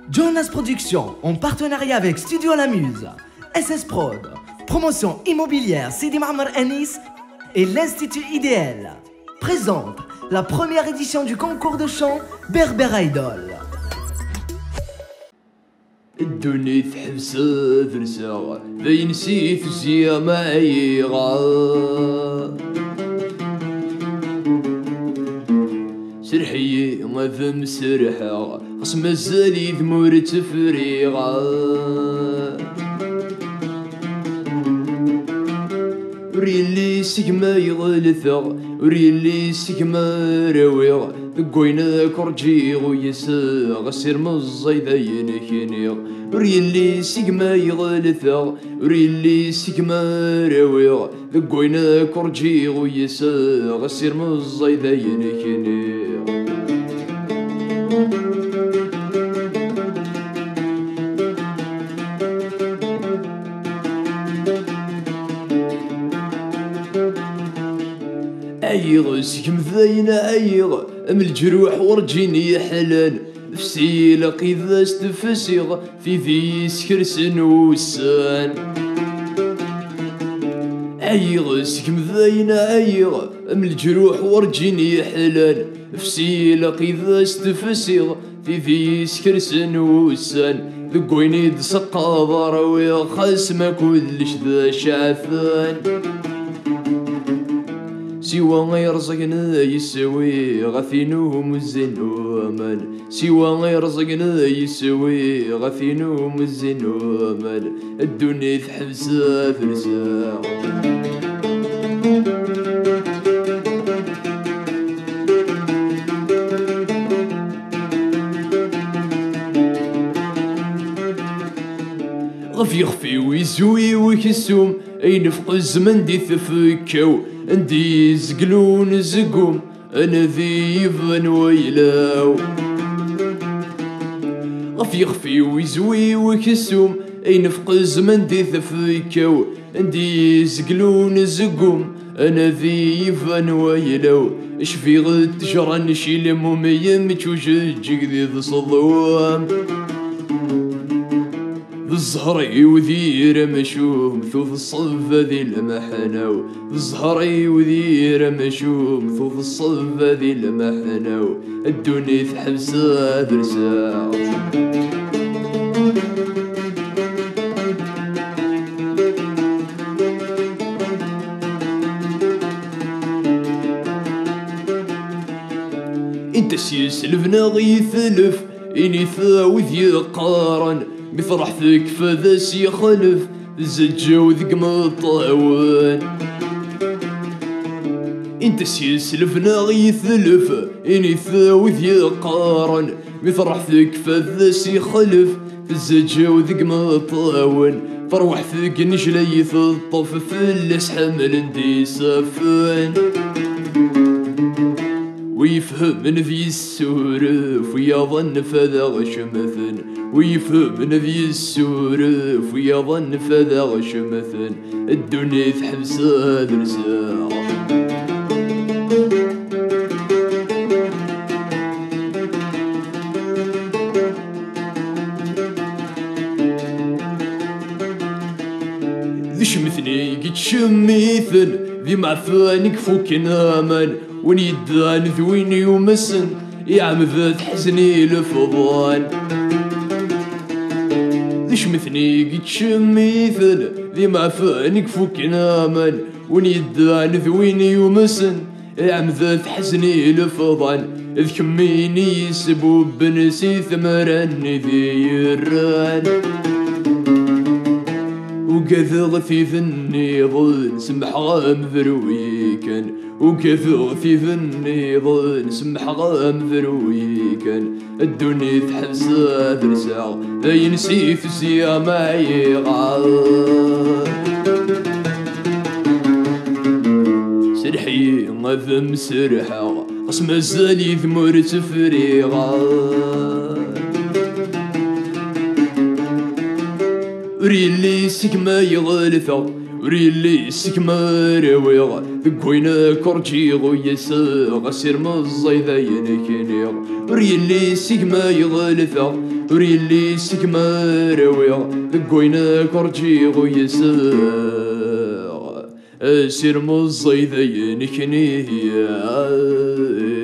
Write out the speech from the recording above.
Jonas Productions, en partenariat avec Studio La Muse, SS Prod, Promotion Immobilière Sidi Marmer Anis et l'Institut IDL, présente la première édition du concours de chant Berber Idol. الدنيا تحبسها فرسا بين سيف زيا معيغا سرحي ما فم سرحا خص مازال ذمور تفريغا وريلي سيكما يغلثا وريلي سيكما راويغ ذكوينا كرجيغ ويسا غسير مزاي ذاين كينيغ وريلي سيكما يغلثا وريلي سيكما راويغ ذكوينا كرجيغ ويسا غسير مزاي ذاين كينيغ عيغ سكم ذاين عيغ ام الجروح ورجيني حلال فسيل قيذا استفسيغ في ذي سكرسن وسان عيغ سكم ذاين عيغ ام الجروح ورجيني حلال فسيل قيذا استفسيغ في ذي سكرسن وسان ذكويني دسقا ضراوي خاس ما كلش ذا شعفان سوى غير رزقنا يسوي غثينو مزينو أمان سوى غير رزقنا يسوي غثينو مزينو أمان الدنيا تحبسها فرسا غفي يخفي ويزوي ويكسوم أين فوق الزمن دي ثفكاو عندي زقلون زقوم أنا ذيفن ويلاو غفي يخفي ويزوي ويكسوم أين فوق الزمن دي ثفكاو عندي زقلون زقوم أنا ذيفن ويلاو اش في غد تجرى نشيل موميا متوجج ذي صدوام الزهري وذي رمشوم ثوث الصف ذي المحناو الزهري وذي رمشوم ثوث الصف ذي المحناو الدنيا تحبسها درسا انت سيس لفنا غي ثلف اني ثاوذ يقارن بفرح فيك فذاس يخلف زجا وذق مطاوان انت سيسلفنا غي ثلف اني ثاوذ يقارن بفرح فيك فذاس يخلف زجا وذق مطاوان فروح فيك نجلي الطف فلس حمل ندي سفان ويفهم ذي السورف ويظن فذا غشمثن ويفهم ذي السورف ويظن فذا غشمثن الدنيا تحبسها درسا ذي شمثني قد شميثن ذي معفانك فوك نامان ونيدان ذويني ومسن يعم ذات حزني لفضان ذي شمثني قد شميثن ذي معفانك فوك نامان ونيدان ذويني ومسن يعم ذات حزني لفضان إذ كميني يسبوب بنسي ثمراني ذي الران وكذا في ذني ظن سمح غام ذرويكن وكذا في ذني ظن سمح غام ذرويكن الدنيا تحبسها درسا ذي نسيت زيا معيغا سرحي ما ذم سرحا خص مازال يذمر تفريغا وريلي سيكما يغلثا وريلي سيكما راويغ ذقوينا كورجي غيسا غسير مزاي ذاين كنيغ ريلي سيكما يغلثا ريلي سيكما رويغ ذقوينا كورجي غيسا سير مزاي ذاين كنيغ